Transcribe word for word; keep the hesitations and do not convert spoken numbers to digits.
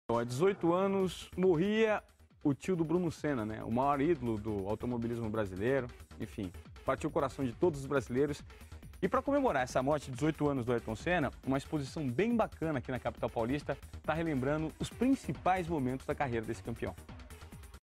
Há dezoito anos morria o tio do Bruno Senna, né? O maior ídolo do automobilismo brasileiro. Enfim, partiu o coração de todos os brasileiros. E para comemorar essa morte de dezoito anos do Ayrton Senna, uma exposição bem bacana aqui na capital paulista está relembrando os principais momentos da carreira desse campeão.